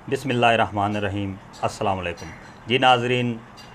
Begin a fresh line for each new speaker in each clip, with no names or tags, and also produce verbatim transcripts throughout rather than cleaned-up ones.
बिस्मिल्लाहिर्रहमानिर्रहीम। अस्सलाम वालेकुम। जी नाज़रीन,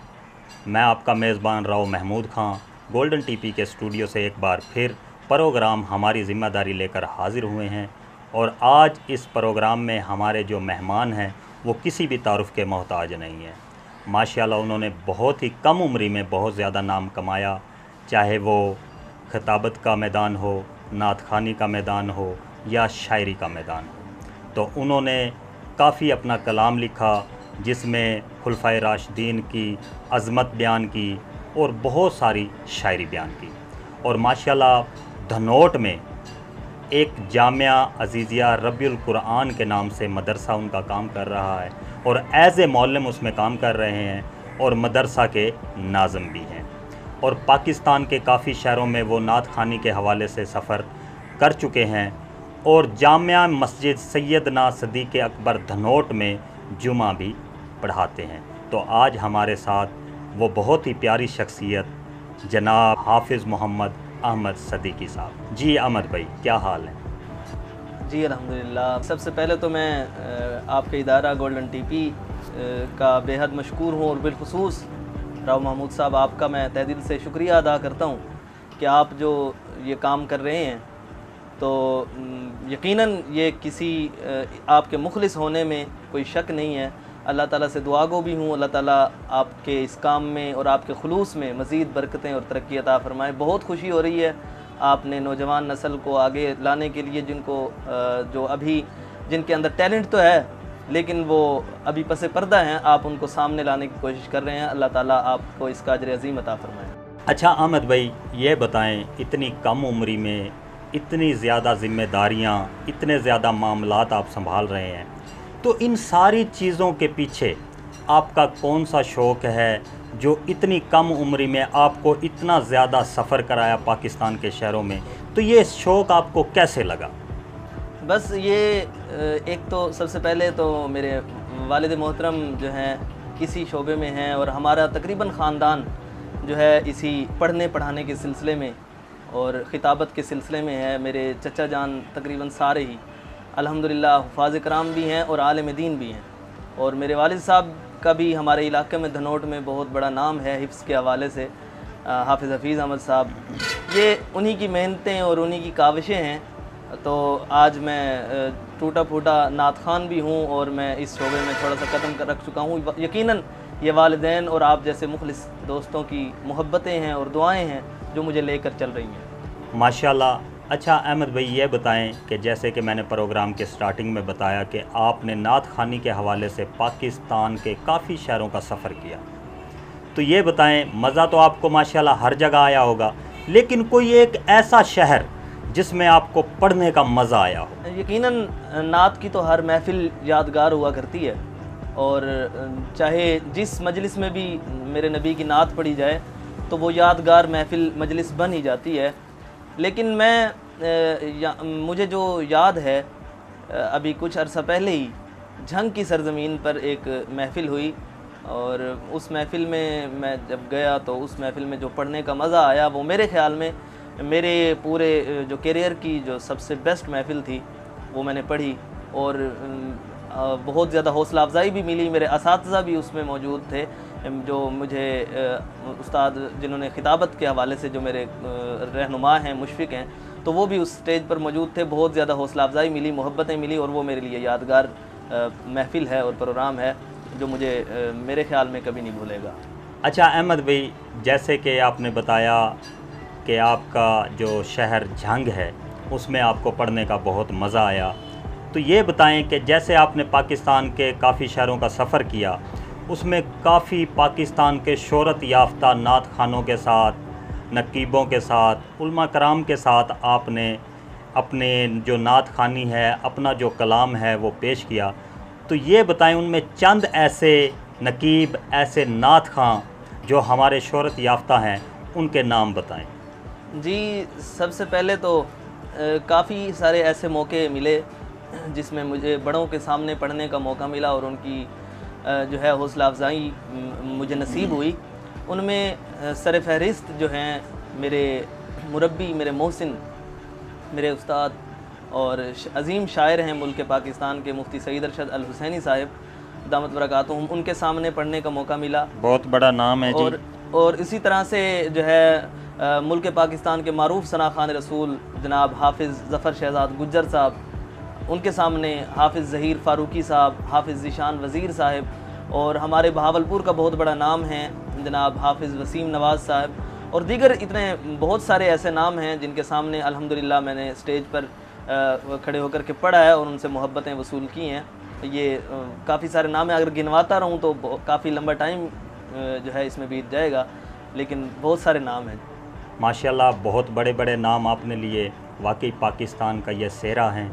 मैं आपका मेज़बान राव महमूद खां गोल्डन टीपी के स्टूडियो से एक बार फिर प्रोग्राम हमारी ज़िम्मेदारी लेकर हाज़िर हुए हैं। और आज इस प्रोग्राम में हमारे जो मेहमान हैं वो किसी भी तारुफ़ के मोहताज नहीं हैं। माशाल्लाह उन्होंने बहुत ही कम उम्री में बहुत ज़्यादा नाम कमाया, चाहे वो खिताबत का मैदान हो, नात ख़ानी का मैदान हो या शायरी का मैदान हो। तो उन्होंने काफ़ी अपना कलाम लिखा जिसमें खुलफ़ाए राशिदीन की अज़मत बयान की और बहुत सारी शायरी बयान की। और माशाल्लाह धनोट में एक जामिया अज़ीज़िया रब्बिल कुरान के नाम से मदरसा उनका काम कर रहा है और एज़ ए मौलम उसमें काम कर रहे हैं और मदरसा के नाज़म भी हैं। और पाकिस्तान के काफ़ी शहरों में वो नात ख़ानी के हवाले से सफ़र कर चुके हैं और जामिया मस्जिद सैयदना सदीक़ अकबर धनोट में जुमा भी पढ़ाते हैं। तो आज हमारे साथ वो बहुत ही प्यारी शख्सियत जनाब हाफिज़ मोहम्मद अहमद सद्दीक़ी साहब। जी अहमद भाई, क्या हाल है?
जी अल्हम्दुलिल्लाह। सबसे पहले तो मैं आपके इदारा गोल्डन टीपी का बेहद मशकूर हूँ और बिलखुसूस राव महमूद साहब आपका मैं तहे दिल से शुक्रिया अदा करता हूँ कि आप जो ये काम कर रहे हैं तो यकीनन ये किसी आपके मुखलिस होने में कोई शक नहीं है। अल्लाह ताला से दुआ गो भी हूँ, अल्लाह ताला आपके इस काम में और आपके खुलूस में मज़ीद बरकतें और तरक्की अता फ़रमाए। बहुत खुशी हो रही है आपने नौजवान नस्ल को आगे लाने के लिए, जिनको जो अभी जिनके अंदर टैलेंट तो है लेकिन वो अभी पसे पर्दा हैं, आप उनको सामने लाने की कोशिश कर रहे हैं। अल्लाह ताला आपको इसका अजर अज़ीम अता फ़रमाए।
अच्छा अहमद भाई, ये बताएं, इतनी कम उम्री में इतनी ज़्यादा ज़िम्मेदारियाँ, इतने ज़्यादा मामलात आप संभाल रहे हैं, तो इन सारी चीज़ों के पीछे आपका कौन सा शौक़ है जो इतनी कम उम्री में आपको इतना ज़्यादा सफ़र कराया पाकिस्तान के शहरों में? तो ये शौक़ आपको कैसे लगा?
बस ये एक तो सबसे पहले तो मेरे वालिद मोहतरम जो हैं इसी शोबे में हैं और हमारा तकरीबन ख़ानदान जो है इसी पढ़ने पढ़ाने के सिलसिले में और ख़िताबत के सिलसिले में है। मेरे चचा जान तकरीबन सारे ही अल्हम्दुलिल्लाह हुफ़ाज़ कराम भी हैं और आलिम दीन भी हैं। और मेरे वालिद साहब का भी हमारे इलाके में धनोट में बहुत बड़ा नाम है हिफ्ज़ के हवाले से। हाफिज़ हफ़ीज़ अहमद साहब, ये उन्हीं की मेहनतें और उन्हीं की काविशें हैं। तो आज मैं टूटा फूटा नात ख़ान भी हूँ और मैं इस शोबे में थोड़ा सा कदम कर रख चुका हूँ। यकीनन ये वालिदैन और आप जैसे मुखलिस दोस्तों की मोहब्बतें हैं और दुआएं हैं जो मुझे लेकर चल रही हैं।
माशाल्लाह। अच्छा अहमद भाई, ये बताएं कि जैसे कि मैंने प्रोग्राम के स्टार्टिंग में बताया कि आपने नात ख़ानी के हवाले से पाकिस्तान के काफ़ी शहरों का सफ़र किया, तो ये बताएं, मज़ा तो आपको माशाल्लाह हर जगह आया होगा, लेकिन कोई एक ऐसा शहर जिसमें आपको पढ़ने का मज़ा आया हो?
यकीनन नात की तो हर महफ़िल यादगार हुआ करती है और चाहे जिस मजलिस में भी मेरे नबी की नात पढ़ी जाए तो वो यादगार महफ़िल मजलिस बन ही जाती है। लेकिन मैं या, मुझे जो याद है, अभी कुछ अरसा पहले ही झंग की सरज़मीन पर एक महफ़िल हुई और उस महफ़िल में मैं जब गया तो उस महफ़िल में जो पढ़ने का मज़ा आया वो मेरे ख़्याल में मेरे पूरे जो करियर की जो सबसे बेस्ट महफ़िल थी वो मैंने पढ़ी। और बहुत ज़्यादा हौसला अफजाई भी मिली। मेरे असातिज़ा भी उसमें मौजूद थे जो मुझे उस्ताद जिन्होंने खिताबत के हवाले से जो मेरे रहनुमा हैं, मुशफ़िक़ हैं, तो वो भी उस स्टेज पर मौजूद थे। बहुत ज़्यादा हौसला अफजाई मिली, मोहब्बतें मिली और वो मेरे लिए यादगार महफ़िल है और प्रोग्राम है जो मुझे मेरे ख़्याल में कभी नहीं भूलेगा।
अच्छा अहमद भाई, जैसे कि आपने बताया कि आपका जो शहर झंग है उसमें आपको पढ़ने का बहुत मज़ा आया, तो ये बताएं कि जैसे आपने पाकिस्तान के काफ़ी शहरों का सफ़र किया, उसमें काफ़ी पाकिस्तान के शोहरत याफ्ता नात ख़ानों के साथ, नकीबों के साथ, उलमा कराम के साथ आपने अपने जो नात ख़ानी है, अपना जो कलाम है वो पेश किया। तो ये बताएं, उनमें चंद ऐसे नकीब, ऐसे नात ख़ां जो हमारे शोहरत याफ्ता हैं, उनके नाम बताएं।
जी, सबसे पहले तो काफ़ी सारे ऐसे मौके मिले जिसमें मुझे बड़ों के सामने पढ़ने का मौका मिला और उनकी जो है हौसला अफजाई मुझे नसीब हुई। उनमें सर फहरिस्त जो हैं मेरे मुरब्बी, मेरे मोहसिन, मेरे उस्ताद اور عظیم شاعر ہیں ملک پاکستان کے مفتی سعید ارشد الحسینی صاحب دامت برکاتہم، ان کے سامنے پڑھنے کا موقع ملا۔
بہت بڑا نام ہے جی۔
اور اور اسی طرح سے جو ہے ملک پاکستان کے معروف ثنا خوان رسول جناب حافظ ظفر شہزاد گجر صاحب، ان کے سامنے حافظ ظہیر فاروقی صاحب، حافظ ذیشان وزیر صاحب، اور ہمارے بہاولپور کا بہت بڑا نام ہے جناب حافظ وسیم نواز صاحب، اور دیگر اتنے بہت سارے ایسے نام ہیں جن کے سامنے الحمدللہ میں نے اسٹیج پر کھڑے ہو کر کے پڑھا ہے اور ان سے محبتیں وصول کی ہیں۔ یہ کافی سارے نام ہیں، اگر گنواتا رہوں تو کافی لمبا ٹائم جو ہے اس میں بیت جائے گا، لیکن بہت سارے نام ہیں۔
ماشاءاللہ بہت بڑے بڑے نام آپ نے لیے، واقعی پاکستان کا یہ سہرا ہیں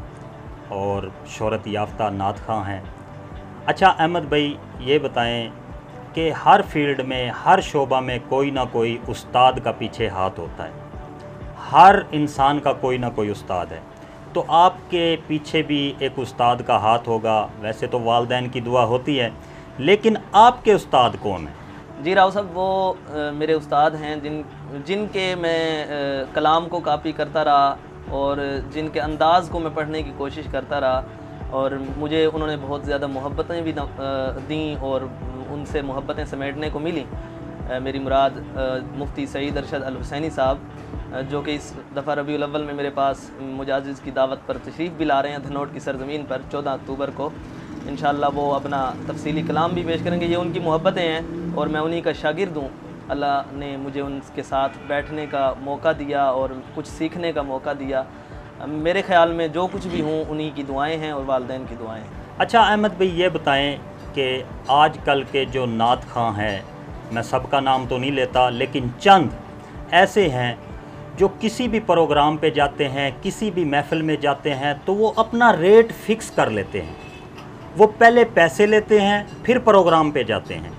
اور شہرت یافتہ نعت خواں ہیں۔ اچھا احمد بھائی یہ بتائیں کہ ہر فیلڈ میں، ہر شعبہ میں کوئی نہ کوئی استاد کا پیچھے ہاتھ ہوتا ہے، ہر انسان کا کوئی نہ کوئی استاد ہے، تو آپ کے پیچھے بھی ایک استاد کا ہاتھ ہوگا۔ ویسے تو والدین کی دعا ہوتی ہے، لیکن آپ کے استاد کون ہیں؟
جی راؤ صاحب، وہ میرے استاد ہیں جن جن کے میں کلام کو کاپی کرتا رہا اور جن کے انداز کو میں پڑھنے کی کوشش کرتا رہا، اور مجھے انہوں نے بہت زیادہ محبتیں بھی دیں اور ان سے محبتیں سمیٹنے کو ملیں۔ میری مراد مفتی سعید ارشد الحسینی صاحب، جو کہ اس دفعہ ربیع الاول میں میرے پاس مجازز کی دعوت پر تشریف بھی لا رہے ہیں دھنوٹ کی سرزمین پر چودہ اکتوبر کو۔ انشاءاللہ وہ اپنا تفصیلی کلام بھی پیش کریں گے۔ یہ ان کی محبتیں ہیں اور میں انہی کا شاگرد ہوں۔ اللہ نے مجھے ان کے ساتھ بیٹھنے کا موقع دیا اور کچھ سیکھنے کا موقع دیا۔ میرے خیال میں جو کچھ بھی ہوں انہی کی دعائیں ہیں اور والدین کی دعائیں ہیں۔
اچھا احمد بھائی یہ بتائیں کہ آج کل کے جو نعت خواں ہیں، میں سب کا نام تو نہیں لیتا لیکن چند ایسے ہیں جو کسی بھی پروگرام پہ جاتے ہیں، کسی بھی محفل میں جاتے ہیں تو وہ اپنا ریٹ فکس کر لیتے ہیں، وہ پہلے پیسے لیتے ہیں پھر پروگرام پہ جاتے ہیں۔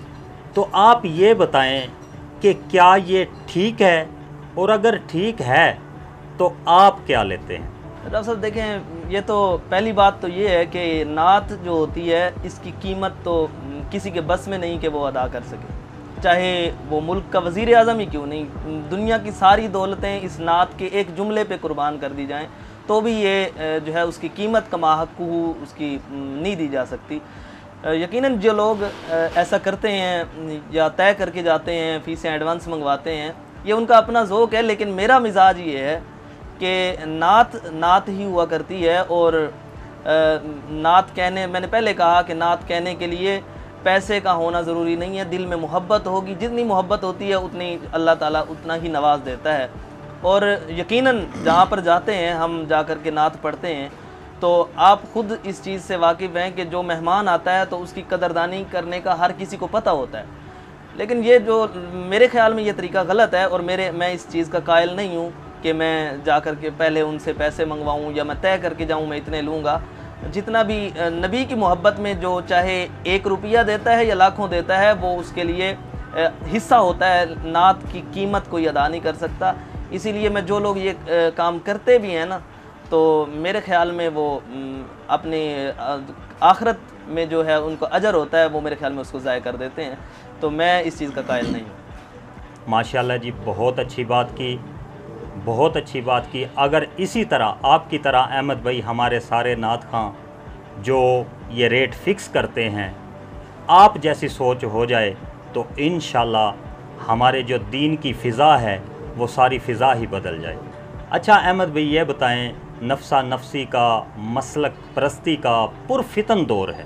تو آپ یہ بتائیں کہ کیا یہ ٹھیک ہے، اور اگر ٹھیک ہے تو آپ کیا لیتے ہیں؟
ڈاکٹر صاحب دیکھیں، یہ تو پہلی بات تو یہ ہے کہ نعت جو ہوتی ہے اس کی قیمت تو کسی کے بس میں نہیں کہ وہ ادا کر سکے، چاہے وہ ملک کا وزیر اعظم ہی کیوں نہیں۔ دنیا کی ساری دولتیں اس نعت کے ایک جملے پہ قربان کر دی جائیں تو بھی یہ جو ہے اس کی قیمت کما حق اس کی نہیں دی جا سکتی۔ یقیناً جو لوگ ایسا کرتے ہیں یا طے کر کے جاتے ہیں، فیسیں ایڈوانس منگواتے ہیں، یہ ان کا اپنا ذوق ہے، لیکن میرا مزاج یہ ہے کہ نعت نعت ہی ہوا کرتی ہے، اور نعت کہنے، میں نے پہلے کہا کہ نعت کہنے کے لیے پیسے کا ہونا ضروری نہیں ہے، دل میں محبت ہوگی، جتنی محبت ہوتی ہے اتنی اللہ تعالیٰ اتنا ہی نواز دیتا ہے۔ اور یقیناً جہاں پر جاتے ہیں ہم جا کر کے نعت پڑھتے ہیں تو آپ خود اس چیز سے واقف ہیں کہ جو مہمان آتا ہے تو اس کی قدردانی کرنے کا ہر کسی کو پتہ ہوتا ہے، لیکن یہ جو میرے خیال میں یہ طریقہ غلط ہے، اور میرے میں اس چیز کا قائل نہیں ہوں کہ میں جا کر کے پہلے ان سے پیسے منگواؤں یا میں طے کر کے جاؤں میں اتنے لوں گا۔ جتنا بھی نبی کی محبت میں جو چاہے ایک روپیہ دیتا ہے یا لاکھوں دیتا ہے، وہ اس کے لیے حصہ ہوتا ہے، نعت کی قیمت کوئی ادا نہیں کر سکتا۔ اسی لیے میں جو لوگ یہ کام کرتے بھی ہیں نا، تو میرے خیال میں وہ اپنی آخرت میں جو ہے ان کو اجر ہوتا ہے، وہ میرے خیال میں اس کو ضائع کر دیتے ہیں، تو میں اس چیز کا قائل نہیں ہوں۔
ماشاءاللہ جی، بہت اچھی بات کی، بہت اچھی بات کی۔ اگر اسی طرح آپ کی طرح احمد بھائی ہمارے سارے نعت خواں جو یہ ریٹ فکس کرتے ہیں، آپ جیسی سوچ ہو جائے تو انشاءاللہ ہمارے جو دین کی فضا ہے وہ ساری فضا ہی بدل جائے۔ اچھا احمد بھائی یہ بتائیں، نفسہ نفسی کا، مسلک پرستی کا پرفتن دور ہے،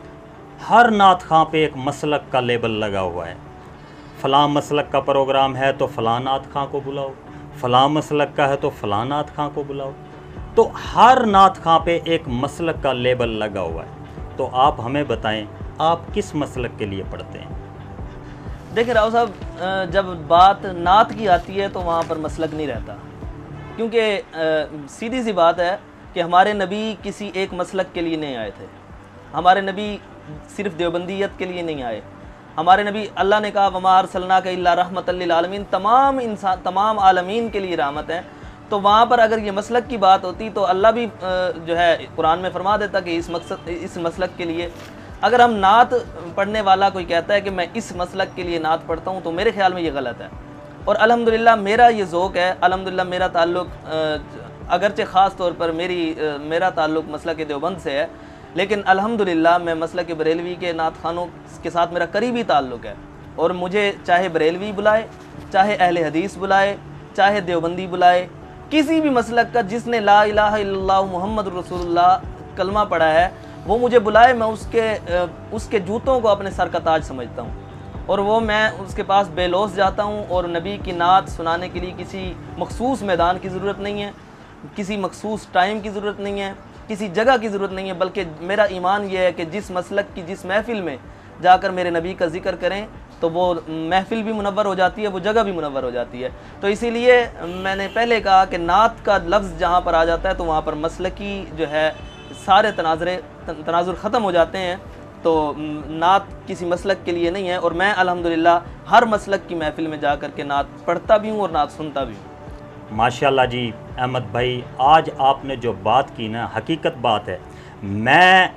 ہر نعت خواں پہ ایک مسلک کا لیبل لگا ہوا ہے، فلاں مسلک کا پروگرام ہے تو فلاں نعت خواں کو بلاؤ، فلاں مسلک کا ہے تو فلاں نعت خواں کو بلاؤ، تو ہر نعت خواں پہ ایک مسلک کا لیبل لگا ہوا ہے۔ تو آپ ہمیں بتائیں آپ کس مسلک کے لیے پڑھتے ہیں؟
دیکھیں راؤ صاحب، جب بات نعت کی آتی ہے تو وہاں پر مسلک نہیں رہتا، کیونکہ سیدھی سی بات ہے کہ ہمارے نبی کسی ایک مسلک کے لیے نہیں آئے تھے، ہمارے نبی صرف دیوبندیت کے لیے نہیں آئے، ہمارے نبی اللہ نے کہا وما ارسلناک الا رحمۃ للعالمین، تمام انسان تمام عالمین کے لیے رحمت ہے۔ تو وہاں پر اگر یہ مسلک کی بات ہوتی تو اللہ بھی جو ہے قرآن میں فرما دیتا کہ اس مقصد اس مسلک کے لیے۔ اگر ہم نعت پڑھنے والا کوئی کہتا ہے کہ میں اس مسلک کے لیے نعت پڑھتا ہوں تو میرے خیال میں یہ غلط ہے، اور الحمدللہ میرا یہ ذوق ہے، الحمدللہ میرا تعلق اگرچہ خاص طور پر میری میرا تعلق مسلک دیوبند سے ہے، لیکن الحمدللہ میں مسلک بریلوی کے نعت خوانوں کے ساتھ میرا قریبی تعلق ہے، اور مجھے چاہے بریلوی بلائے، چاہے اہل حدیث بلائے، چاہے دیوبندی بلائے، کسی بھی مسلک کا جس نے لا الہ الا اللہ محمد رسول اللہ کلمہ پڑھا ہے وہ مجھے بلائے، میں اس کے اس کے جوتوں کو اپنے سر کا تاج سمجھتا ہوں، اور وہ میں اس کے پاس بے لوث جاتا ہوں، اور نبی کی نعت سنانے کے لیے کسی مخصوص میدان کی ضرورت نہیں ہے، کسی مخصوص ٹائم کی ضرورت نہیں ہے، کسی جگہ کی ضرورت نہیں ہے، بلکہ میرا ایمان یہ ہے کہ جس مسلک کی جس محفل میں جا کر میرے نبی کا ذکر کریں تو وہ محفل بھی منور ہو جاتی ہے، وہ جگہ بھی منور ہو جاتی ہے۔ تو اسی لیے میں نے پہلے کہا کہ نعت کا لفظ جہاں پر آ جاتا ہے تو وہاں پر مسلکی جو ہے سارے تناظرے تناظر ختم ہو جاتے ہیں، تو نعت کسی مسلک کے لیے نہیں ہے، اور میں الحمدللہ ہر مسلک کی محفل میں جا کر کے نعت پڑھتا بھی ہوں اور نعت سنتا بھی ہوں۔
ماشاءاللہ جی احمد بھائی، آج آپ نے جو بات کی نا حقیقت بات ہے، میں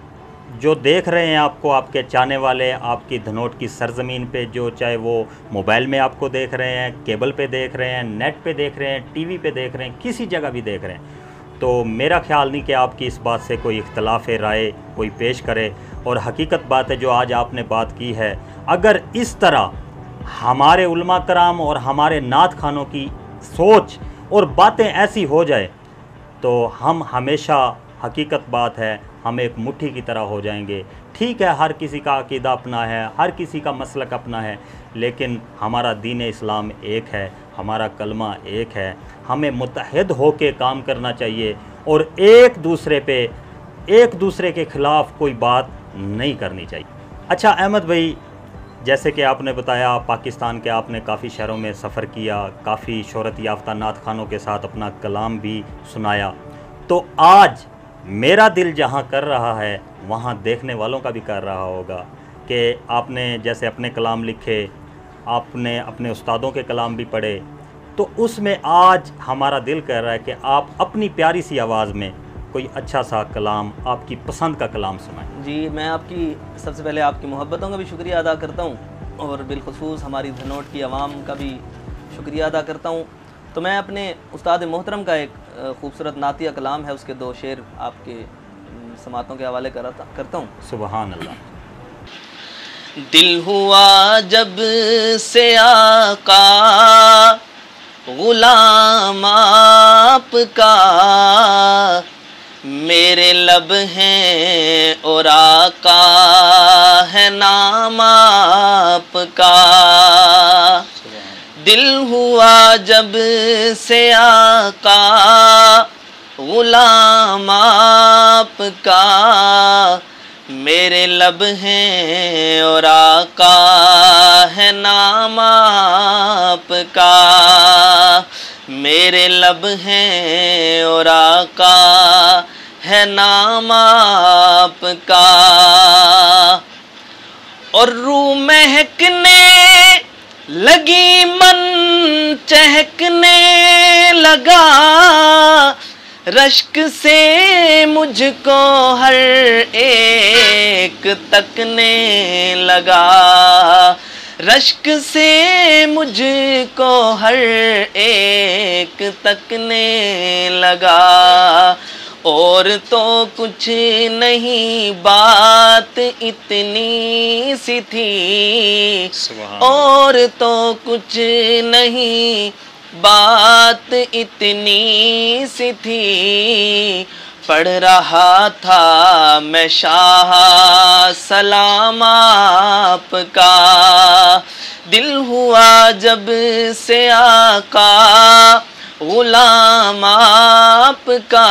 جو دیکھ رہے ہیں آپ کو، آپ کے چاہنے والے آپ کی دھنوٹ کی سرزمین پہ، جو چاہے وہ موبائل میں آپ کو دیکھ رہے ہیں، کیبل پہ دیکھ رہے ہیں، نیٹ پہ دیکھ رہے ہیں، ٹی وی پہ دیکھ رہے ہیں، کسی جگہ بھی دیکھ رہے ہیں، تو میرا خیال نہیں کہ آپ کی اس بات سے کوئی اختلاف رائے کوئی پیش کرے، اور حقیقت بات ہے جو آج آپ نے بات کی ہے، اگر اس طرح ہمارے علماء کرام اور ہمارے نعت خوانوں کی سوچ اور باتیں ایسی ہو جائے تو ہم ہمیشہ، حقیقت بات ہے، ہم ایک مٹھی کی طرح ہو جائیں گے۔ ٹھیک ہے، ہر کسی کا عقیدہ اپنا ہے، ہر کسی کا مسلک اپنا ہے، لیکن ہمارا دین اسلام ایک ہے، ہمارا کلمہ ایک ہے، ہمیں متحد ہو کے کام کرنا چاہیے، اور ایک دوسرے پہ ایک دوسرے کے خلاف کوئی بات نہیں کرنی چاہیے۔ اچھا احمد بھائی، جیسے کہ آپ نے بتایا پاکستان کے آپ نے کافی شہروں میں سفر کیا، کافی شہرت یافتہ نعت خوانوں کے ساتھ اپنا کلام بھی سنایا، تو آج میرا دل جہاں کر رہا ہے وہاں دیکھنے والوں کا بھی کر رہا ہوگا کہ آپ نے جیسے اپنے کلام لکھے، آپ نے اپنے استادوں کے کلام بھی پڑھے، تو اس میں آج ہمارا دل کر رہا ہے کہ آپ اپنی پیاری سی آواز میں کوئی اچھا سا کلام، آپ کی پسند کا کلام سنائیں۔
جی، میں آپ کی سب سے پہلے آپ کی محبتوں کا بھی شکریہ ادا کرتا ہوں، اور بالخصوص ہماری دھنوٹ کی عوام کا بھی شکریہ ادا کرتا ہوں۔ تو میں اپنے استاد محترم کا ایک خوبصورت نعتیہ کلام ہے، اس کے دو شعر آپ کے سماعتوں کے حوالے کرتا ہوں۔
سبحان اللہ۔
دل ہوا جب سے آقا غلام آپ کا، میرے لب ہیں اور آقا ہے نام آپ کا، دل ہوا جب سے آقا غلام آپ کا، میرے لب ہیں اور آقا ہے نام آپ کا، میرے لب ہیں اور آقا ہے نام آپ کا، اور روح مہکنے لگی من چہکنے لگا، رشک سے مجھ کو ہر ایک تکنے لگا، رشک سے مجھ کو ہر ایک تکنے لگا، اور تو کچھ نہیں بات اتنی سی تھی، اور تو کچھ نہیں بات اتنی سی تھی، پڑھ رہا تھا میں شاہ سلام آپ کا، دل ہوا جب سے آقا غلام آپ کا،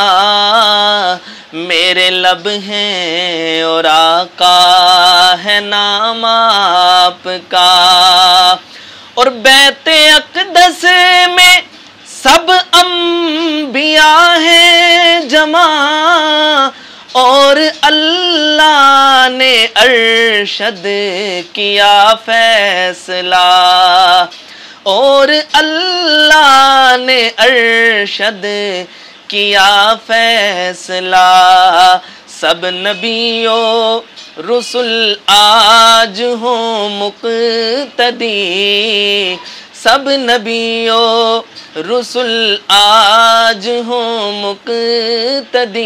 میرے لب ہیں اور آقا ہے نام آپ کا، اور بیت اقدس میں سب انبیاء ہیں جمع، اور اللہ نے ارشد کیا فیصلہ، اور اللہ نے ارشد کیا فیصلہ، سب نبیوں رسل آج ہوں مقتدی، सब नबियों रसुल आज हों मुक़्तदी,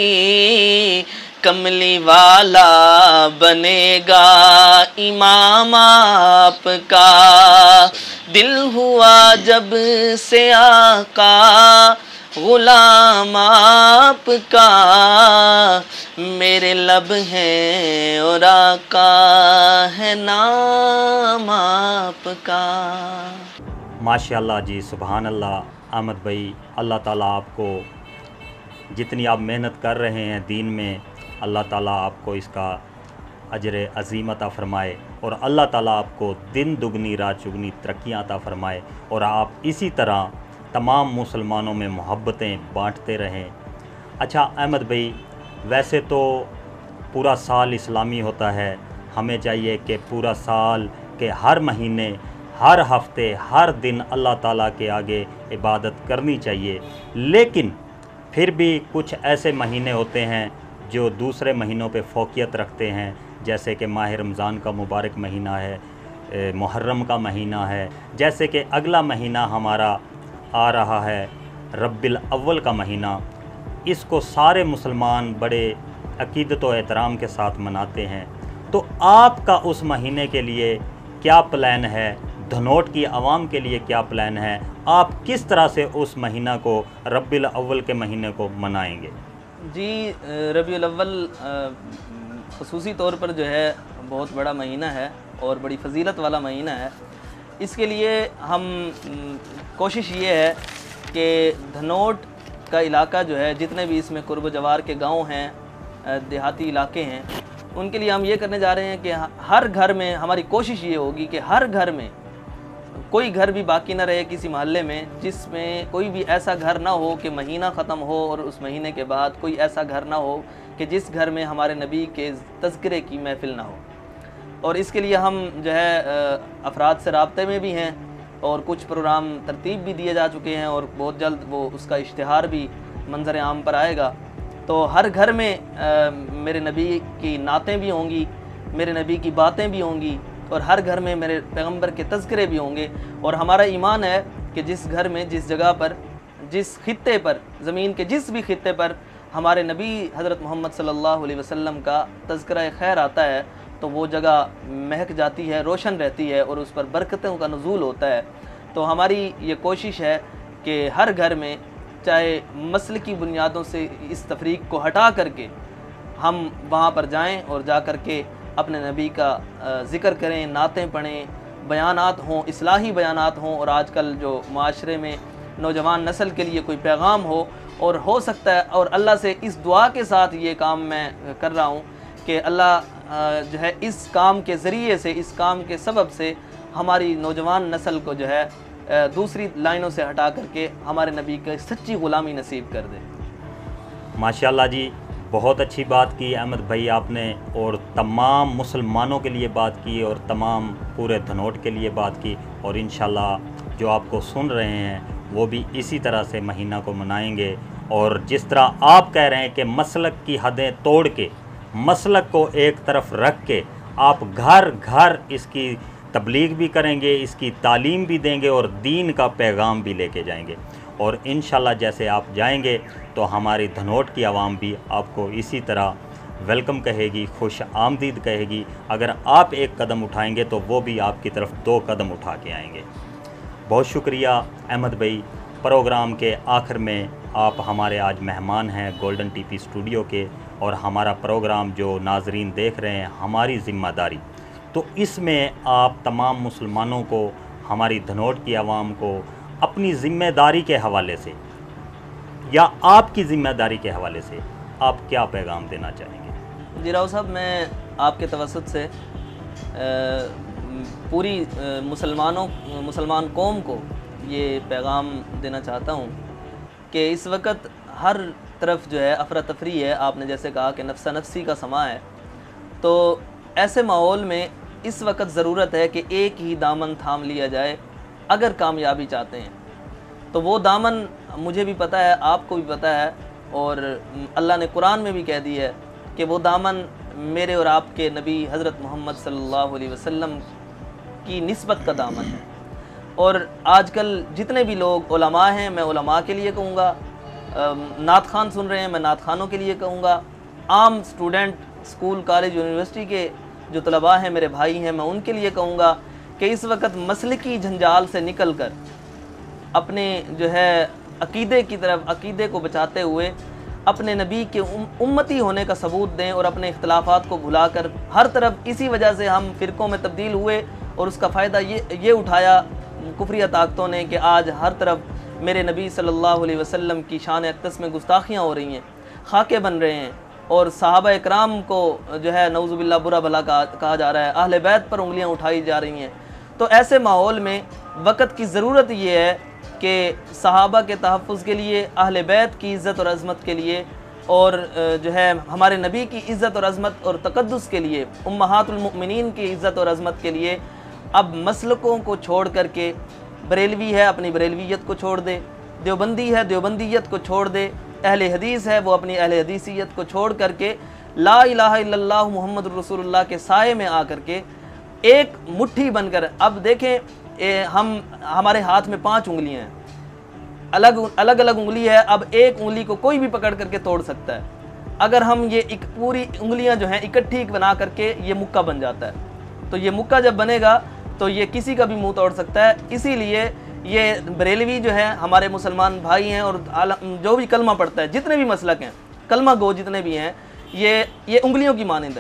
कमली वाला बनेगा इमाम आपका। दिल हुआ जब से आका गुलाम आपका, मेरे लब हैं और आका है नाम आपका।
माशाअल्लाह जी, सुभान अल्लाह। अहमद भाई, अल्लाह ताला आपको जितनी आप मेहनत कर रहे हैं दीन में, अल्लाह ताला आपको इसका अजर अज़ीम अता फ़रमाए और अल्लाह ताला आपको दिन दुगनी रात चुगनी तरक्कियाँ अता फ़रमाए और आप इसी तरह तमाम मुसलमानों में मोहब्बतें बांटते रहें। अच्छा अहमद भाई, वैसे तो पूरा साल इस्लामी होता है, हमें चाहिए कि पूरा साल के हर महीने, हर हफ्ते, हर दिन अल्लाह ताला के आगे इबादत करनी चाहिए, लेकिन फिर भी कुछ ऐसे महीने होते हैं जो दूसरे महीनों पे फ़ौक़ियत रखते हैं, जैसे कि माह रमज़ान का मुबारक महीना है, मुहर्रम का महीना है, जैसे कि अगला महीना हमारा आ रहा है रब्बिल अव्वल का महीना। इसको सारे मुसलमान बड़े अक़ीदत व एहतराम के साथ मनाते हैं। तो आपका उस महीने के लिए क्या प्लान है? धनोट की आवाम के लिए क्या प्लान है? आप किस तरह से उस महीना को रब्बिल अव्वल के महीने को मनाएंगे?
जी, रब्बिल अव्वल ख़ुसूसी तौर पर जो है बहुत बड़ा महीना है और बड़ी फजीलत वाला महीना है। इसके लिए हम कोशिश ये है कि धनोट का इलाका जो है, जितने भी इसमें कुर्ब जवार के गांव हैं, देहाती इलाके हैं, उनके लिए हम ये करने जा रहे हैं कि हर घर में, हमारी कोशिश ये होगी कि हर घर में कोई घर भी बाकी ना रहे किसी मोहल्ले में जिसमें कोई भी ऐसा घर ना हो कि महीना ख़त्म हो और उस महीने के बाद कोई ऐसा घर ना हो कि जिस घर में हमारे नबी के तज़किरे की महफ़िल ना हो। और इसके लिए हम जो है अफराद से राब्ते में भी हैं और कुछ प्रोग्राम तरतीब भी दिए जा चुके हैं और बहुत जल्द वो उसका इश्तिहार भी मंजर आम पर आएगा। तो हर घर में आ, मेरे नबी की नातें भी होंगी, मेरे नबी की बातें भी होंगी और हर घर में मेरे पैगंबर के तज़किरे भी होंगे। और हमारा ईमान है कि जिस घर में, जिस जगह पर, जिस खित्ते पर, ज़मीन के जिस भी खित्ते पर हमारे नबी हज़रत मोहम्मद सल्लल्लाहु अलैहि वसल्लम का तज़किरा खैर आता है तो वो जगह महक जाती है, रोशन रहती है और उस पर बरकतों का नुज़ूल होता है। तो हमारी ये कोशिश है कि हर घर में, चाहे मसल की बुनियादों से इस तफरीक को हटा करके हम वहाँ पर जाएं और जा कर के अपने नबी का ज़िक्र करें, नातें पढ़ें, बयानात हों, इस्लाही बयानात हों और आजकल जो माशरे में नौजवान नस्ल के लिए कोई पैगाम हो। और हो सकता है, और अल्लाह से इस दुआ के साथ ये काम मैं कर रहा हूँ कि अल्लाह जो है इस काम के ज़रिए से, इस काम के सबब से हमारी नौजवान नस्ल को जो है दूसरी लाइनों से हटा करके हमारे नबी की सच्ची ग़ुलामी नसीब कर दे।
माशाअल्लाह जी, बहुत अच्छी बात की अहमद भाई आपने, और तमाम मुसलमानों के लिए बात की और तमाम पूरे धनोट के लिए बात की। और इंशाअल्लाह जो आपको सुन रहे हैं वो भी इसी तरह से महीना को मनाएंगे। और जिस तरह आप कह रहे हैं कि मसलक की हदें तोड़ के, मसलक को एक तरफ रख के आप घर घर इसकी तबलीग भी करेंगे, इसकी तालीम भी देंगे और दीन का पैगाम भी लेके जाएंगे। और इंशाल्लाह जैसे आप जाएंगे तो हमारी धनोट की आवाम भी आपको इसी तरह वेलकम कहेगी, खुश आमदीद कहेगी। अगर आप एक कदम उठाएंगे तो वो भी आपकी तरफ दो कदम उठा के आएंगे। बहुत शुक्रिया अहमद भाई। प्रोग्राम के आखिर में आप हमारे आज मेहमान हैं गोल्डन टीपी स्टूडियो के, और हमारा प्रोग्राम जो नाजरीन देख रहे हैं हमारी ज़िम्मेदारी, तो इसमें आप तमाम मुसलमानों को, हमारी धनोट की आवाम को अपनी ज़िम्मेदारी के हवाले से या आपकी ज़िम्मेदारी के हवाले से आप क्या पैगाम देना चाहेंगे?
जी राव साहब, मैं आपके तवस्सुत से पूरी मुसलमानों मुसलमान कौम को ये पैगाम देना चाहता हूँ कि इस वक्त हर तरफ जो है अफरा तफरी है। आपने जैसे कहा कि नफ्सा नफ्सी का समा है, तो ऐसे माहौल में इस वक्त ज़रूरत है कि एक ही दामन थाम लिया जाए अगर कामयाबी चाहते हैं। तो वो दामन मुझे भी पता है, आपको भी पता है, और अल्लाह ने कुरान में भी कह दी है कि वो दामन मेरे और आपके नबी हज़रत मोहम्मद सल्लल्लाहु अलैहि वसल्लम की निस्बत का दामन है। اور آج کل جتنے بھی لوگ علماء ہیں میں علماء کے لیے کہوں گا، نعت خوان سن رہے ہیں میں نعت خوانوں کے لیے کہوں گا، عام سٹوڈنٹ اسکول کالج یونیورسٹی کے جو طلباء ہیں میرے بھائی ہیں میں ان کے لیے کہوں گا کہ اس وقت مسلکی جھنجال سے نکل کر اپنے جو ہے عقیدے کی طرف، عقیدے کو بچاتے ہوئے اپنے نبی کے امتی ہونے کا ثبوت دیں، اور اپنے اختلافات کو بھلا کر، ہر طرف اسی وجہ سے ہم فرقوں میں تبدیل ہوئے اور اس کا فائدہ یہ یہ اٹھایا کفریہ طاقتوں نے کہ آج ہر طرف میرے نبی صلی اللہ علیہ وسلم کی شان اقدس میں گستاخیاں ہو رہی ہیں، خاکے بن رہے ہیں، اور صحابہ اکرام کو جو ہے نعوذ باللہ برا بھلا کہا جا رہا ہے، اہل بیت پر انگلیاں اٹھائی جا رہی ہیں۔ تو ایسے ماحول میں وقت کی ضرورت یہ ہے کہ صحابہ کے تحفظ کے لیے، اہل بیت کی عزت اور عظمت کے لیے، اور جو ہے ہمارے نبی کی عزت اور عظمت اور تقدس کے لیے، امہات المؤمنین کی عزت اور عظمت کے لیے اب مسلکوں کو چھوڑ کر کے، بریلوی ہے اپنی بریلویت کو چھوڑ دے، دیوبندی ہے دیوبندیت کو چھوڑ دے، اہل حدیث ہے وہ اپنی اہل حدیثیت کو چھوڑ کر کے لا الہ الا اللہ محمد رسول اللہ کے سائے میں آ کر کے ایک مٹھی بن کر، اب دیکھیں ہم ہمارے ہاتھ میں پانچ انگلیاں ہیں، الگ الگ الگ انگلی ہے، اب ایک انگلی کو کوئی بھی پکڑ کر کے توڑ سکتا ہے، اگر ہم یہ ایک پوری انگلیاں جو ہیں اکٹھی بنا کر کے یہ مکہ بن جاتا ہے، تو یہ مکہ جب بنے گا تو یہ کسی کا بھی منہ توڑ سکتا ہے۔ اسی لیے یہ بریلوی جو ہے ہمارے مسلمان بھائی ہیں، اور جو بھی کلمہ پڑھتا ہے، جتنے بھی مسلک ہیں، کلمہ گو جتنے بھی ہیں، یہ یہ انگلیوں کی مانند ہیں۔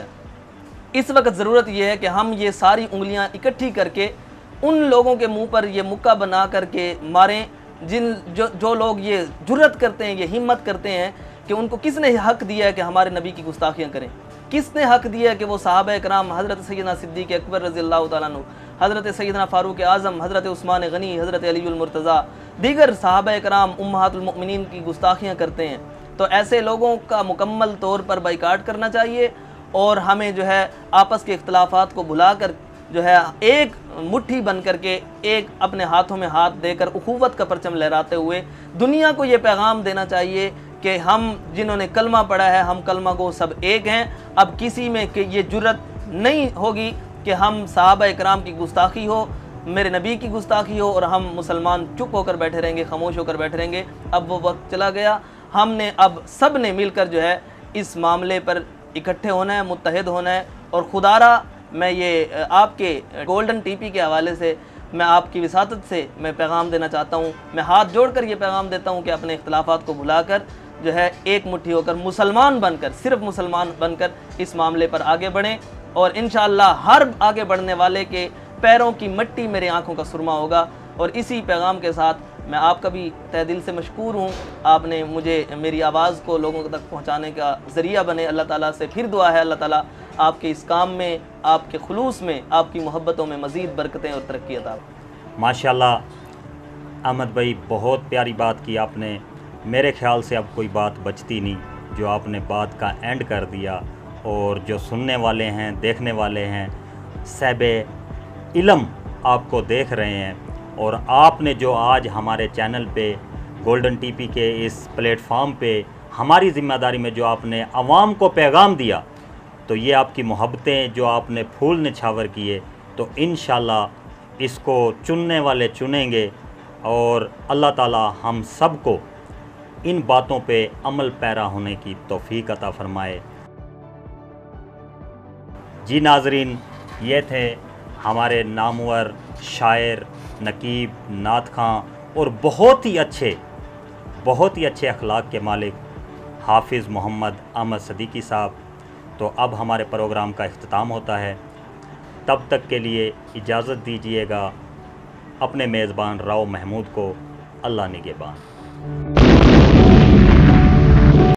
اس وقت ضرورت یہ ہے کہ ہم یہ ساری انگلیاں اکٹھی کر کے ان لوگوں کے منہ پر یہ مکہ بنا کر کے ماریں، جن جو جو لوگ یہ جرت کرتے ہیں، یہ ہمت کرتے ہیں کہ ان کو کس نے حق دیا ہے کہ ہمارے نبی کی گستاخیاں کریں، کس نے حق دیا ہے کہ وہ صحابہ اکرام، حضرت سیدنا صدیق اکبر رضی اللہ تعالیٰ عنہ، حضرت سیدنا فاروق اعظم، حضرت عثمان غنی، حضرت علی المرتضیٰ، دیگر صحابہ اکرام امہات المؤمنین کی گستاخیاں کرتے ہیں۔ تو ایسے لوگوں کا مکمل طور پر بائیکاٹ کرنا چاہیے، اور ہمیں جو ہے آپس کے اختلافات کو بھلا کر جو ہے ایک مٹھی بن کر کے، ایک اپنے ہاتھوں میں ہاتھ دے کر اخوت کا پرچم لہراتے ہوئے دنیا کو یہ پیغام دینا چاہیے کہ ہم جنہوں نے کلمہ پڑھا ہے، ہم کلمہ کو سب ایک ہیں۔ اب کسی میں کہ یہ جرت نہیں ہوگی کہ ہم صحابہ اکرام کی گستاخی ہو، میرے نبی کی گستاخی ہو، اور ہم مسلمان چپ ہو کر بیٹھے رہیں گے، خاموش ہو کر بیٹھے رہیں گے۔ اب وہ وقت چلا گیا، ہم نے اب سب نے مل کر جو ہے اس معاملے پر اکٹھے ہونا ہے، متحد ہونا ہے، اور خدا را میں یہ آپ کے گولڈن ٹی پی کے حوالے سے میں آپ کی وساطت سے میں پیغام دینا چاہتا ہوں، میں ہاتھ جوڑ کر یہ پیغام دیتا ہوں کہ اپنے اختلافات کو بھلا کر جو ہے ایک مٹھی ہو کر مسلمان بن کر، صرف مسلمان بن کر اس معاملے پر آگے بڑھیں، اور انشاءاللہ ہر آگے بڑھنے والے کے پیروں کی مٹی میرے آنکھوں کا سرما ہوگا۔ اور اسی پیغام کے ساتھ میں آپ کا بھی تہ دل سے مشکور ہوں، آپ نے مجھے میری آواز کو لوگوں تک پہنچانے کا ذریعہ بنے۔ اللہ تعالیٰ سے پھر دعا ہے اللہ تعالیٰ آپ کے اس کام میں، آپ کے خلوص میں، آپ کی محبتوں میں مزید برکتیں اور ترقی عطا فرمائے۔
ماشاءاللہ احمد بھائی، بہت پیاری بات کی آپ نے، میرے خیال سے اب کوئی بات بچتی نہیں، جو آپ نے بات کا اینڈ کر دیا، اور جو سننے والے ہیں، دیکھنے والے ہیں، صاحب علم آپ کو دیکھ رہے ہیں، اور آپ نے جو آج ہمارے چینل پہ گولڈن ٹی پی کے اس پلیٹ فارم پہ ہماری ذمہ داری میں جو آپ نے عوام کو پیغام دیا، تو یہ آپ کی محبتیں جو آپ نے پھول نچھاور کیے، تو انشاءاللہ اس کو چننے والے چنیں گے، اور اللہ تعالی ہم سب کو ان باتوں پہ عمل پیرا ہونے کی توفیق عطا فرمائے۔ جی ناظرین، یہ تھے ہمارے نامور شاعر، نقیب، نعت خواں، اور بہت ہی اچھے بہت ہی اچھے اخلاق کے مالک حافظ محمد احمد صدیقی صاحب۔ تو اب ہمارے پروگرام کا اختتام ہوتا ہے، تب تک کے لیے اجازت دیجیے گا اپنے میزبان راؤ محمود کو۔ اللہ نگہبان۔